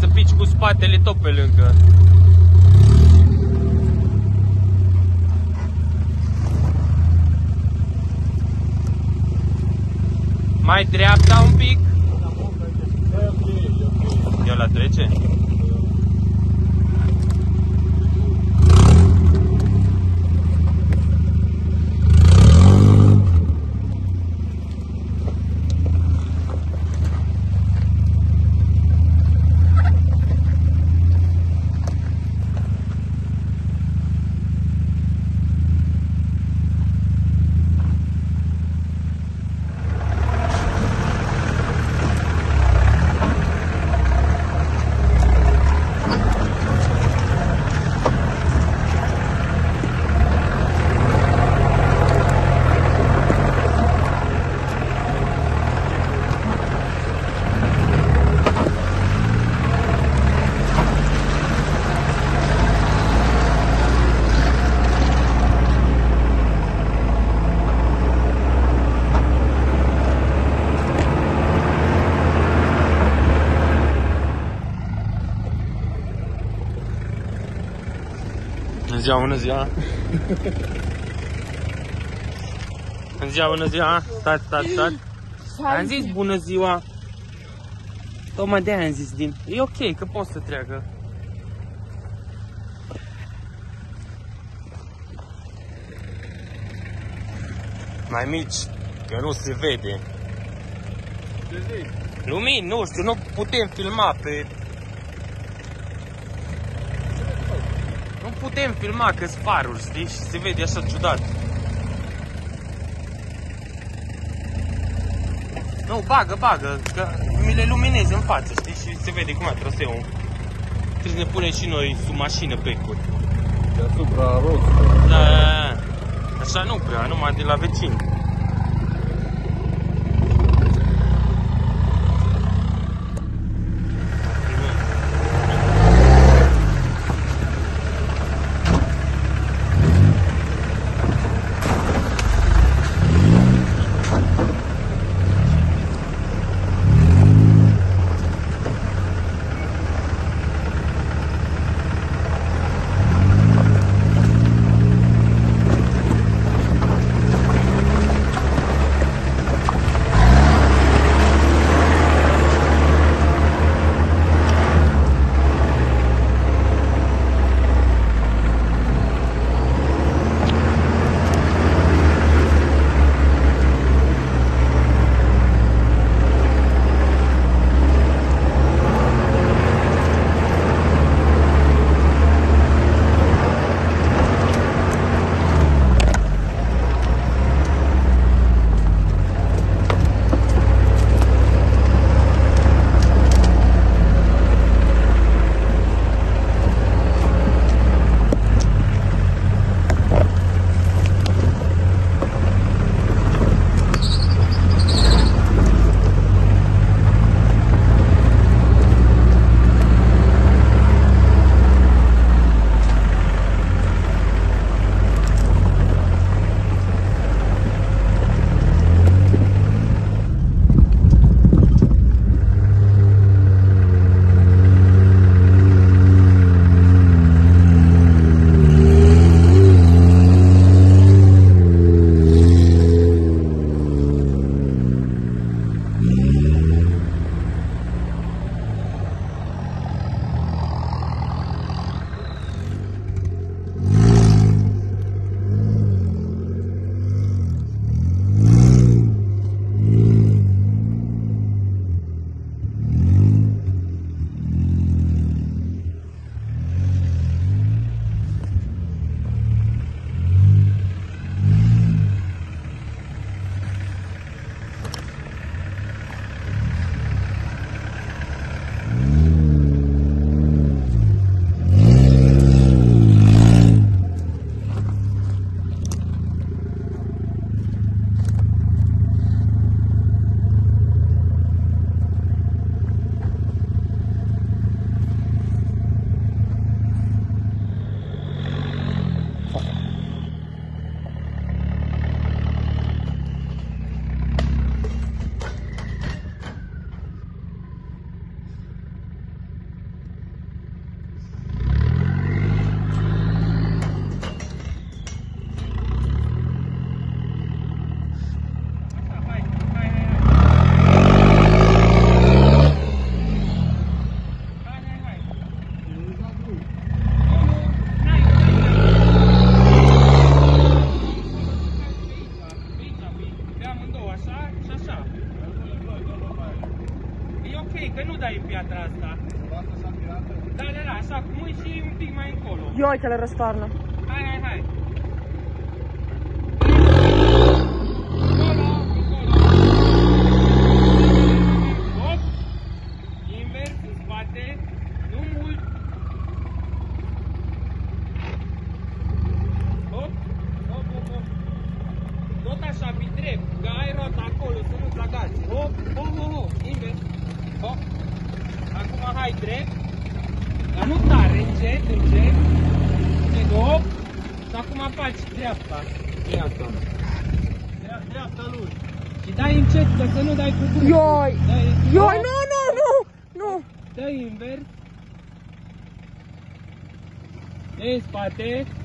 să pici cu spatele tot pe lângă. Mai dreapta un pic. Eu la trece? Bună ziua! Bună ziua, bună ziua! Stați. Am zis bună ziua! Tocmai de-aia am zis din... E ok, că pot să treacă. Mai mici, că nu se vede. Lumini, nu știu, nu putem filma pe... Nu putem filma că-s faruri, știi? Și se vede așa ciudat. Nu, bagă, că mi le luminezi în față, știi? Și se vede cum e traseul. Trebuie să ne punem și noi sub mașină becuri. Deasupra rost. Da, așa nu prea, numai de la vecini. Da, așa cum e și un pic mai încolo. Ia uite, le răstoarnă. Hai. Hop. Invers, în spate. Nu mult. Hop. Tot așa, pe drept. Că ai roata acolo, să nu-ți agați. Hop. Invers. Hop. Acum hai drept. Dar nu tare, încet. Hop. Și acum faci dreapta. Dreapta lui. Și dai încet, că să nu dai cu brusc. Ioi, nu! Dă invers. În spate.